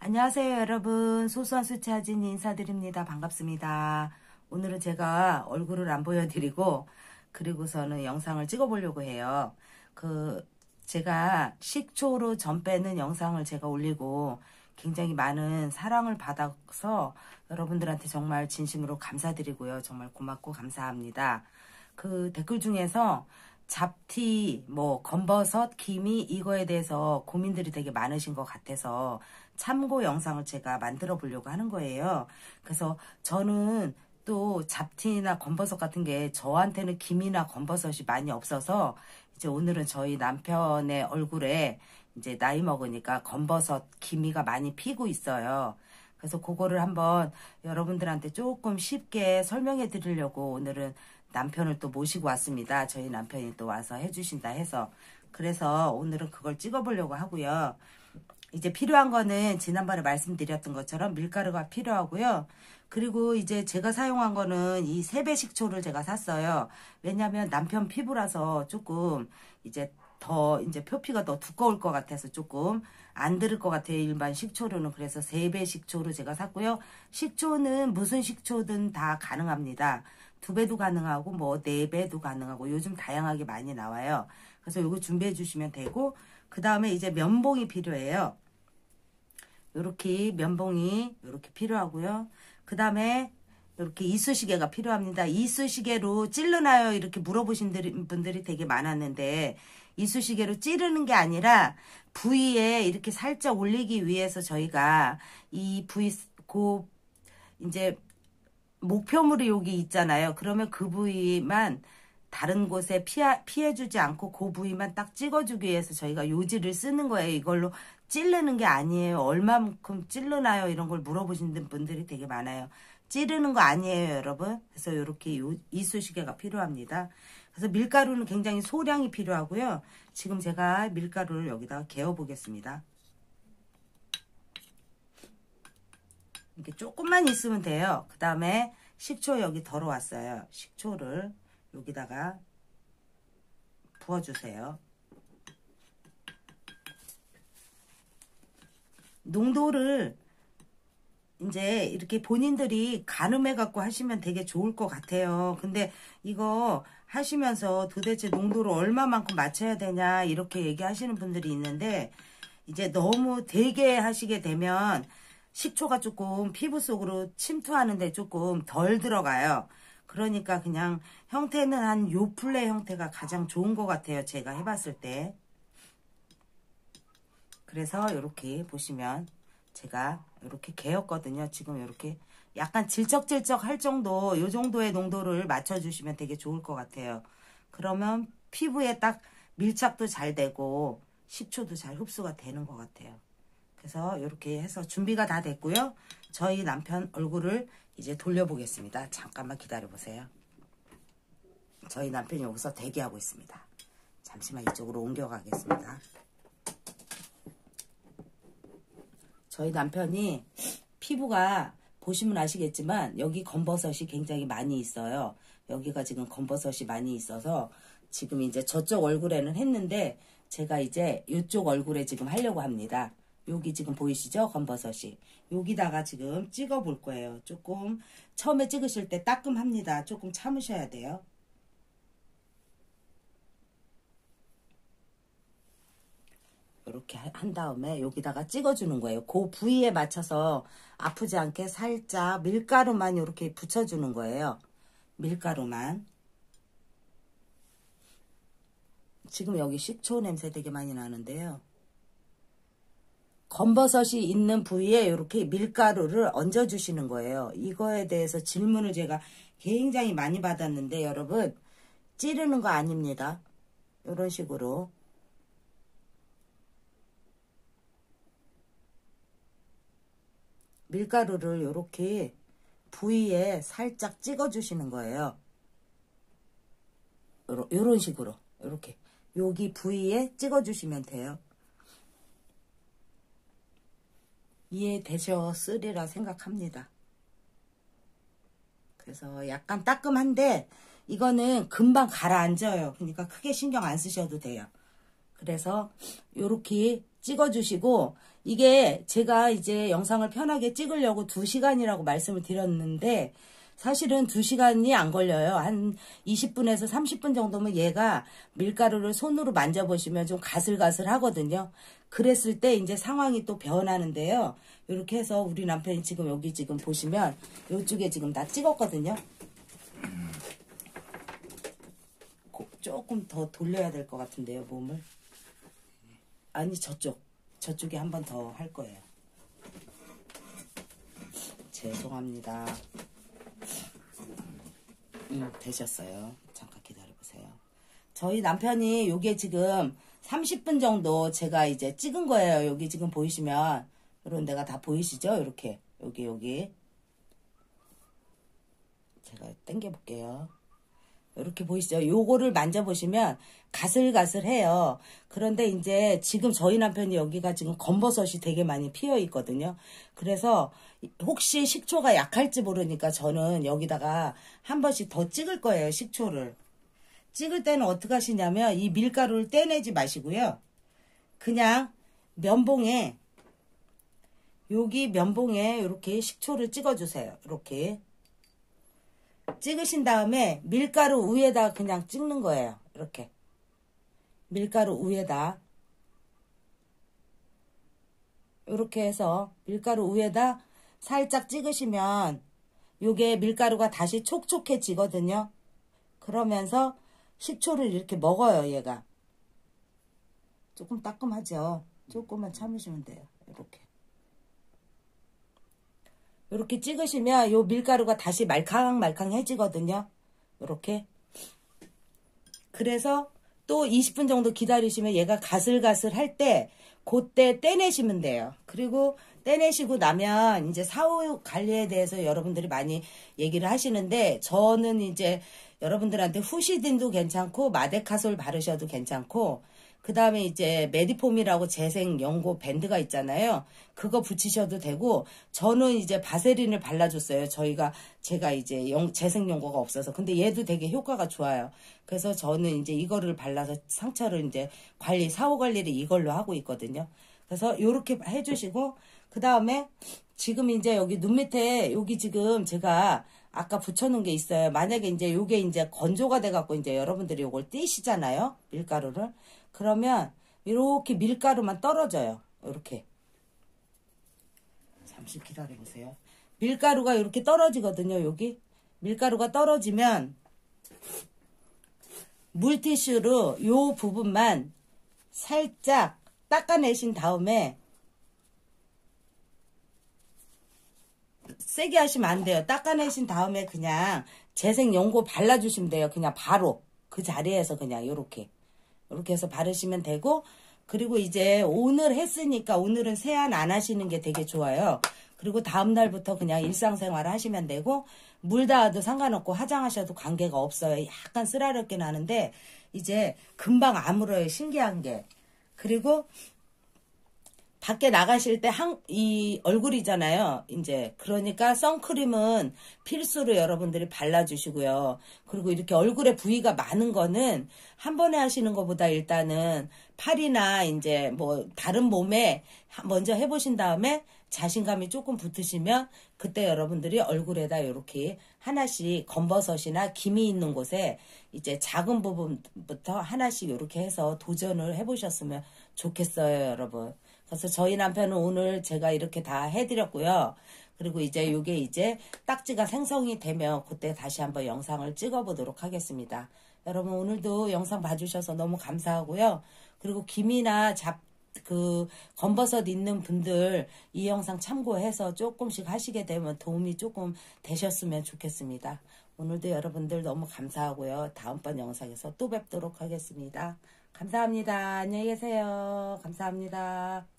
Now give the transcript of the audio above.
안녕하세요 여러분, 소소한 수채아진 인사드립니다. 반갑습니다. 오늘은 제가 얼굴을 안 보여드리고 그리고서는 영상을 찍어 보려고 해요. 제가 식초로 전 빼는 영상을 제가 올리고 굉장히 많은 사랑을 받아서 여러분들한테 정말 진심으로 감사드리고요. 정말 고맙고 감사합니다. 그 댓글 중에서 잡티, 검버섯, 기미 이거에 대해서 고민들이 되게 많으신 것 같아서 참고 영상을 제가 만들어 보려고 하는 거예요. 그래서 저는 또 잡티나 검버섯 같은 게 저한테는 기미나 검버섯이 많이 없어서 이제 오늘은 저희 남편의 얼굴에 이제 나이 먹으니까 검버섯, 기미가 많이 피고 있어요. 그래서 그거를 한번 여러분들한테 조금 쉽게 설명해 드리려고 오늘은 남편을 또 모시고 왔습니다. 저희 남편이 또 와서 해주신다 해서. 그래서 오늘은 그걸 찍어보려고 하고요. 이제 필요한 거는 지난번에 말씀드렸던 것처럼 밀가루가 필요하고요. 그리고 이제 제가 사용한 거는 이 세배 식초를 제가 샀어요. 왜냐면 남편 피부라서 조금 이제 표피가 더 두꺼울 것 같아서 조금 안 들을 것 같아요. 일반 식초로는. 그래서 3배 식초로 제가 샀고요. 식초는 무슨 식초든 다 가능합니다. 2배도 가능하고 4배도 가능하고 요즘 다양하게 많이 나와요. 그래서 요거 준비해 주시면 되고, 그 다음에 이제 면봉이 필요해요. 요렇게 면봉이 요렇게 필요하고요. 그 다음에 이렇게 이쑤시개가 필요합니다. 이쑤시개로 찌르나요? 이렇게 물어보신 분들이 되게 많았는데, 이쑤시개로 찌르는 게 아니라 부위에 이렇게 살짝 올리기 위해서 저희가 이 부위, 이제 목표물이 여기 있잖아요. 그러면 그 부위만 다른 곳에 피해주지 않고 그 부위만 딱 찍어주기 위해서 저희가 요지를 쓰는 거예요. 이걸로 찌르는 게 아니에요. 얼마만큼 찌르나요? 이런 걸 물어보시는 분들이 되게 많아요. 찌르는 거 아니에요, 여러분. 그래서 이렇게 이쑤시개가 필요합니다. 그래서 밀가루는 굉장히 소량이 필요하고요. 지금 제가 밀가루를 여기다가 개어 보겠습니다. 이렇게 조금만 있으면 돼요. 그 다음에 식초 여기 덜어왔어요. 식초를 여기다가 부어주세요. 농도를 이제 이렇게 본인들이 가늠해 갖고 하시면 되게 좋을 것 같아요. 근데 이거 하시면서 도대체 농도를 얼마만큼 맞춰야 되냐 이렇게 얘기하시는 분들이 있는데, 이제 너무 되게 하시게 되면 식초가 조금 피부 속으로 침투하는데 조금 덜 들어가요. 그러니까 그냥 형태는 한 요플레 형태가 가장 좋은 것 같아요. 제가 해봤을 때. 그래서 이렇게 보시면 제가 이렇게 개었거든요. 지금 이렇게 약간 질척질척 할 정도, 요 정도의 농도를 맞춰주시면 되게 좋을 것 같아요. 그러면 피부에 딱 밀착도 잘 되고 식초도 잘 흡수가 되는 것 같아요. 그래서 이렇게 해서 준비가 다 됐고요. 저희 남편 얼굴을 이제 돌려보겠습니다. 잠깐만 기다려보세요. 저희 남편이 여기서 대기하고 있습니다. 잠시만 이쪽으로 옮겨가겠습니다. 저희 남편이 피부가 보시면 아시겠지만 여기 검버섯이 굉장히 많이 있어요. 여기가 지금 검버섯이 많이 있어서 지금 이제 저쪽 얼굴에는 했는데 제가 이제 이쪽 얼굴에 지금 하려고 합니다. 여기 지금 보이시죠? 검버섯이. 여기다가 지금 찍어 볼 거예요. 조금 처음에 찍으실 때 따끔합니다. 조금 참으셔야 돼요. 이렇게 한 다음에 여기다가 찍어주는 거예요. 그 부위에 맞춰서 아프지 않게 살짝 밀가루만 이렇게 붙여주는 거예요. 밀가루만. 지금 여기 식초 냄새 되게 많이 나는데요. 검버섯이 있는 부위에 이렇게 밀가루를 얹어주시는 거예요. 이거에 대해서 질문을 제가 굉장히 많이 받았는데 여러분, 찌르는 거 아닙니다. 이런 식으로. 밀가루를 이렇게 부위에 살짝 찍어주시는 거예요. 이런 식으로. 이렇게. 여기 부위에 찍어주시면 돼요. 이해되셨으리라 생각합니다. 그래서 약간 따끔한데 이거는 금방 가라앉아요. 그러니까 크게 신경 안 쓰셔도 돼요. 그래서 이렇게 찍어주시고 이게 제가 이제 영상을 편하게 찍으려고 2시간이라고 말씀을 드렸는데 사실은 2시간이 안 걸려요. 한 20분에서 30분 정도면 얘가 밀가루를 손으로 만져보시면 좀 가슬가슬 하거든요. 그랬을 때 이제 상황이 또 변하는데요. 이렇게 해서 우리 남편이 지금 여기 지금 보시면 이쪽에 지금 다 찍었거든요. 조금 더 돌려야 될 것 같은데요, 몸을. 아니, 저쪽에 한 번 더 할 거예요. 죄송합니다. 되셨어요. 잠깐 기다려보세요. 저희 남편이 요게 지금 30분 정도 제가 이제 찍은 거예요. 여기 지금 보이시면 이런 데가 다 보이시죠? 이렇게 여기 제가 당겨 볼게요. 이렇게 보이시죠? 요거를 만져보시면 가슬가슬해요. 그런데 이제 지금 저희 남편이 여기가 지금 검버섯이 되게 많이 피어 있거든요. 그래서 혹시 식초가 약할지 모르니까 저는 여기다가 한 번씩 더 찍을 거예요. 식초를. 찍을 때는 어떻게 하시냐면 이 밀가루를 떼내지 마시고요. 그냥 면봉에 여기 면봉에 이렇게 식초를 찍어주세요. 이렇게. 찍으신 다음에 밀가루 위에다 그냥 찍는 거예요. 이렇게. 밀가루 위에다. 이렇게 해서 밀가루 위에다 살짝 찍으시면 요게 밀가루가 다시 촉촉해지거든요. 그러면서 식초를 이렇게 먹어요. 얘가. 조금 따끔하죠. 조금만 참으시면 돼요. 이렇게. 이렇게 찍으시면 요 밀가루가 다시 말캉말캉해지거든요. 이렇게. 그래서 또 20분 정도 기다리시면 얘가 가슬가슬 할 때 그때 떼내시면 돼요. 그리고 떼내시고 나면 이제 사후 관리에 대해서 여러분들이 많이 얘기를 하시는데 저는 이제 여러분들한테 후시딘도 괜찮고 마데카솔 바르셔도 괜찮고 그 다음에 이제 메디폼이라고 재생 연고 밴드가 있잖아요. 그거 붙이셔도 되고 저는 이제 바세린을 발라줬어요. 제가 이제 재생 연고가 없어서. 근데 얘도 되게 효과가 좋아요. 그래서 저는 이제 이거를 발라서 상처를 이제 사후 관리를 이걸로 하고 있거든요. 그래서 요렇게 해주시고 그 다음에 지금 이제 여기 눈 밑에 여기 지금 제가 아까 붙여놓은 게 있어요. 만약에 이제 요게 이제 건조가 돼갖고 이제 여러분들이 요걸 띄시잖아요. 밀가루를. 그러면 이렇게 밀가루만 떨어져요. 이렇게. 잠시 기다려보세요. 밀가루가 이렇게 떨어지거든요. 여기. 밀가루가 떨어지면 물티슈로 요 부분만 살짝 닦아내신 다음에 세게 하시면 안 돼요. 닦아내신 다음에 그냥 재생 연고 발라주시면 돼요. 그냥 바로 그 자리에서 그냥 요렇게 해서 바르시면 되고 그리고 이제 오늘 했으니까 오늘은 세안 안 하시는 게 되게 좋아요. 그리고 다음날부터 그냥 일상생활 하시면 되고 물 닿아도 상관없고 화장하셔도 관계가 없어요. 약간 쓰라렵게 나는데 이제 금방 아물어요. 신기한 게. 그리고 밖에 나가실 때 이 얼굴이잖아요. 이제 그러니까 선크림은 필수로 여러분들이 발라주시고요. 그리고 이렇게 얼굴에 부위가 많은 거는 한 번에 하시는 것보다 일단은 팔이나 이제 뭐 다른 몸에 먼저 해보신 다음에 자신감이 조금 붙으시면 그때 여러분들이 얼굴에다 이렇게 하나씩 검버섯이나 김이 있는 곳에 이제 작은 부분부터 하나씩 이렇게 해서 도전을 해보셨으면 좋겠어요, 여러분. 그래서 저희 남편은 오늘 제가 이렇게 다 해드렸고요. 그리고 이제 요게 이제 딱지가 생성이 되면 그때 다시 한번 영상을 찍어보도록 하겠습니다. 여러분 오늘도 영상 봐주셔서 너무 감사하고요. 그리고 김이나 검버섯 있는 분들 이 영상 참고해서 조금씩 하시게 되면 도움이 조금 되셨으면 좋겠습니다. 오늘도 여러분들 너무 감사하고요. 다음번 영상에서 또 뵙도록 하겠습니다. 감사합니다. 안녕히 계세요. 감사합니다.